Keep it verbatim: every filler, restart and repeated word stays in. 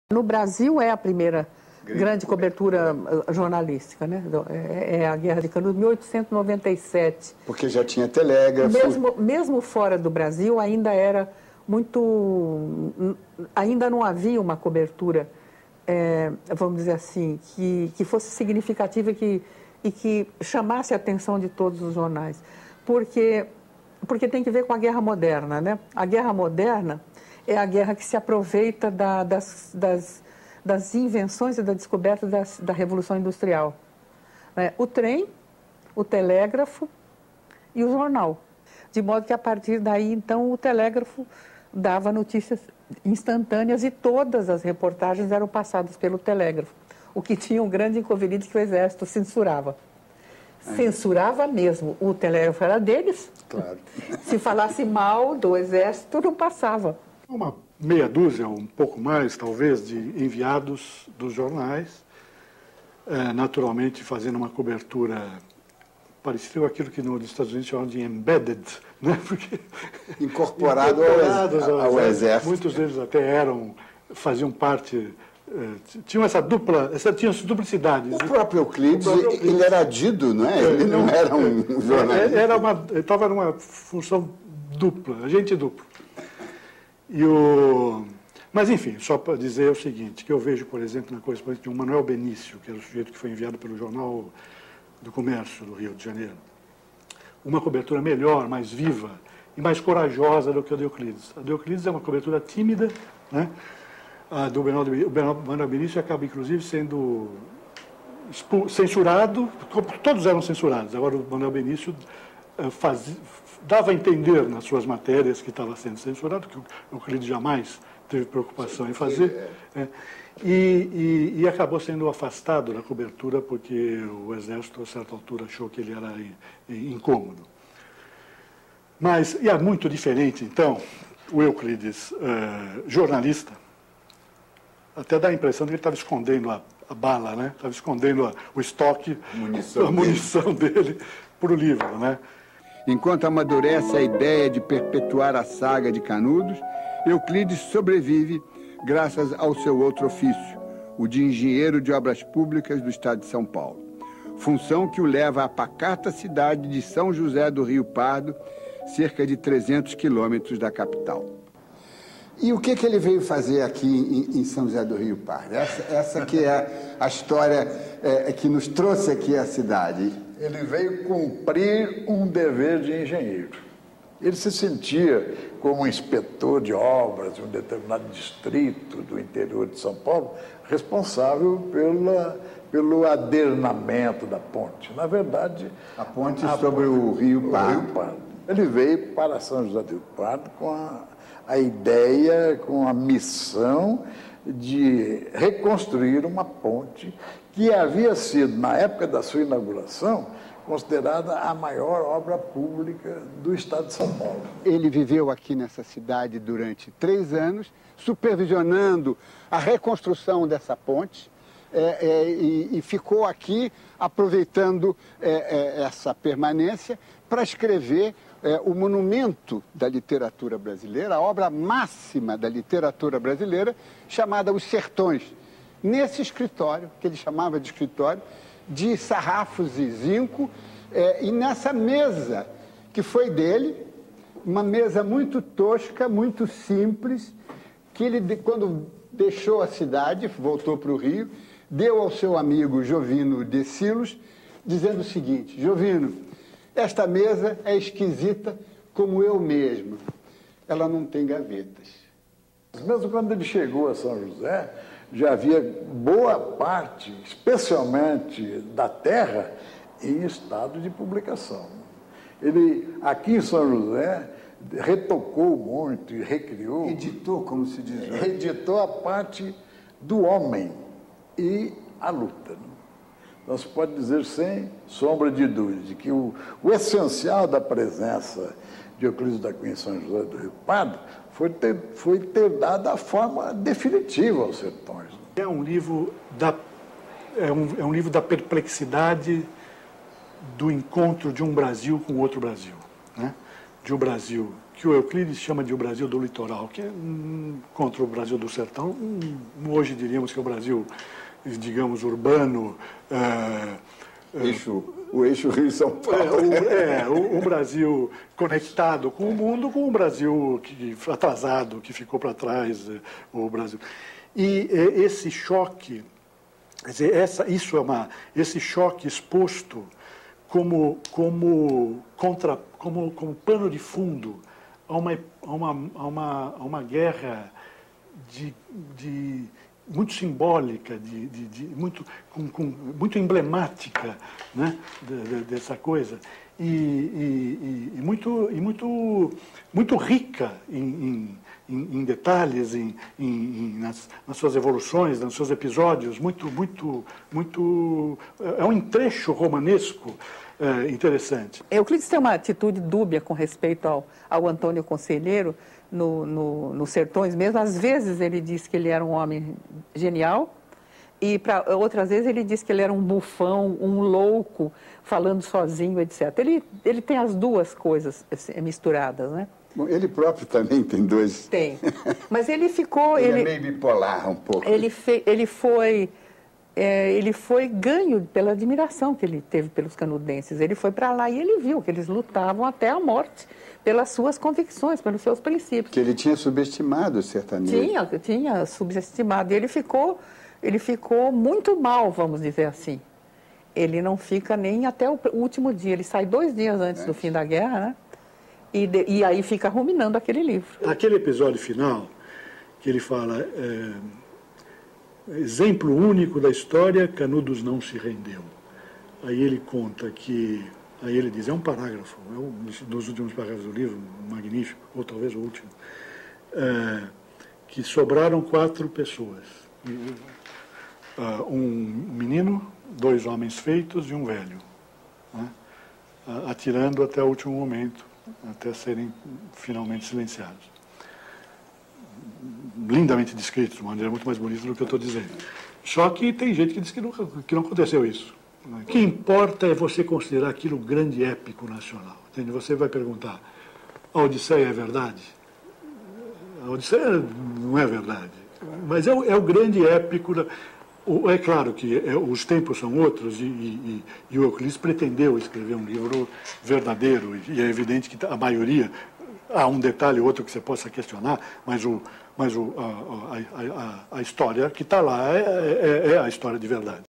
No Brasil é a primeira grande, grande cobertura jornalística, né? É, é a Guerra de Canudos, mil oitocentos e noventa e sete. Porque já tinha telégrafo. Mesmo, mesmo fora do Brasil, ainda era muito... Ainda não havia uma cobertura, é, vamos dizer assim, que, que fosse significativa que, e que chamasse a atenção de todos os jornais. Porque, porque tem que ver com a Guerra Moderna, né? A Guerra Moderna é a guerra que se aproveita da, das, das, das invenções e da descoberta das, da Revolução Industrial. Né? O trem, o telégrafo e o jornal. De modo que, a partir daí, então, o telégrafo dava notícias instantâneas e todas as reportagens eram passadas pelo telégrafo. O que tinha um grande inconveniente que o Exército censurava. Censurava mesmo. O telégrafo era deles. Claro. Se falasse mal do Exército, não passava. Uma meia dúzia, um pouco mais, talvez, de enviados dos jornais, é, naturalmente fazendo uma cobertura parecida com aquilo que nos Estados Unidos chamam de embedded, né? Porque incorporado incorporados ao, ao, ao exército. Muitos deles até eram, faziam parte, é, tinham essa dupla, essa, tinham essa duplicidade. O próprio Euclides, o próprio Euclides, ele era adido, não é? Ele não era um jornalista. Era uma, ele estava numa função dupla, agente duplo. E o... Mas, enfim, só para dizer o seguinte, que eu vejo, por exemplo, na correspondência de um Manuel Benício, que era o sujeito que foi enviado pelo Jornal do Comércio do Rio de Janeiro, uma cobertura melhor, mais viva e mais corajosa do que a de Euclides. A de Euclides é uma cobertura tímida, né? A do Manuel Benício acaba, inclusive, sendo censurado, todos eram censurados. Agora, o Manuel Benício fazia... dava a entender nas suas matérias que estava sendo censurado, que o Euclides jamais teve preocupação em fazer, é, e, e, e acabou sendo afastado da cobertura porque o Exército, a certa altura, achou que ele era incômodo. Mas, e é muito diferente, então, o Euclides, é, jornalista, até dá a impressão de que ele estava escondendo a, a bala, né? Estava escondendo a, o estoque, munição a munição dele, dele para o livro, né? Enquanto amadurece a ideia de perpetuar a saga de Canudos, Euclides sobrevive graças ao seu outro ofício, o de engenheiro de obras públicas do estado de São Paulo, função que o leva à pacata cidade de São José do Rio Pardo, cerca de trezentos quilômetros da capital. E o que, que ele veio fazer aqui em, em São José do Rio Pardo? Essa, essa que é a história é, que nos trouxe aqui à cidade. Ele veio cumprir um dever de engenheiro. Ele se sentia como inspetor de obras de um determinado distrito do interior de São Paulo, responsável pela, pelo adernamento da ponte. Na verdade... A ponte a sobre ponte, o Rio Pardo. o Rio Pardo. Ele veio para São José do Rio Pardo com a, a ideia, com a missão de reconstruir uma ponte que havia sido, na época da sua inauguração, considerada a maior obra pública do estado de São Paulo. Ele viveu aqui nessa cidade durante três anos, supervisionando a reconstrução dessa ponte, é, é, e, e ficou aqui aproveitando é, é, essa permanência para escrever é, o monumento da literatura brasileira, a obra máxima da literatura brasileira, chamada Os Sertões. Nesse escritório, que ele chamava de escritório, de sarrafos e zinco, é, e nessa mesa que foi dele, uma mesa muito tosca, muito simples, que ele, quando deixou a cidade, voltou para o Rio, deu ao seu amigo Jovino de Silos, dizendo o seguinte: Jovino, esta mesa é esquisita como eu mesmo, ela não tem gavetas. Mesmo quando ele chegou a São José, já havia boa parte, especialmente da terra, em estado de publicação. Ele, aqui em São José, retocou muito e recriou... Editou, como se diz. Né? Editou a parte do homem e a luta. Então, se pode dizer, sem sombra de dúvida, que o, o essencial da presença de Euclides da Cunha em São José do Rio Pardo foi ter, foi ter dado a forma definitiva aos sertões. É um livro da, é um, é um livro da perplexidade do encontro de um Brasil com outro Brasil, né? De um Brasil que o Euclides chama de o Brasil do litoral, que é hum, contra o Brasil do sertão. Hum, hoje diríamos que é o Brasil, digamos, urbano. É, eixo, o eixo Rio-São Paulo. É, o, é o, o Brasil conectado com o mundo, com o Brasil que, atrasado, que ficou para trás, o Brasil. E esse choque, quer dizer, essa, isso é uma, esse choque exposto como, como, contra, como, como pano de fundo a uma, a uma, a uma, a uma guerra de, de, muito simbólica, de, de, de, muito, com, com, muito emblemática, né, de, de, dessa coisa, e, e, e, muito, e muito, muito rica em, em, em detalhes, em, em, nas, nas suas evoluções, nos seus episódios, muito, muito, muito, é um trecho romanesco é, interessante. Euclides tem uma atitude dúbia com respeito ao, ao Antônio Conselheiro, no, no, nos Sertões mesmo. Às vezes ele diz que ele era um homem genial, e para outras vezes ele diz que ele era um bufão, um louco, falando sozinho, etcétera. Ele, ele tem as duas coisas misturadas, né? Bom, ele próprio também tem dois. Tem. Mas ele ficou... ele, ele é meio bipolar um pouco. Ele, fe, ele foi... É, ele foi ganho pela admiração que ele teve pelos canudenses. Ele foi para lá e ele viu que eles lutavam até a morte pelas suas convicções, pelos seus princípios. Que ele tinha subestimado o sertanejo. Tinha, tinha subestimado. E ele ficou, ele ficou muito mal, vamos dizer assim. Ele não fica nem até o último dia. Ele sai dois dias antes é. do fim da guerra, né? E, de, e aí fica ruminando aquele livro. Aquele episódio final, que ele fala... É... Exemplo único da história, Canudos não se rendeu. Aí ele conta que, aí ele diz, é um parágrafo, é um dos últimos parágrafos do livro, magnífico, ou talvez o último, é, que sobraram quatro pessoas. Um menino, dois homens feitos e um velho, né, atirando até o último momento, até serem finalmente silenciados. Lindamente descrito, de uma maneira muito mais bonita do que eu estou dizendo. Só que tem gente que diz que não, que não aconteceu isso. O que importa é você considerar aquilo grande épico nacional. Entende? Você vai perguntar, a Odisseia é verdade? A Odisseia não é verdade, mas é o, é o grande épico. Da, o, é claro que é, os tempos são outros e, e, e o Euclides pretendeu escrever um livro verdadeiro e é evidente que a maioria... Há um detalhe ou outro que você possa questionar, mas, o, mas o, a, a, a, a história que está lá é, é, é a história de verdade.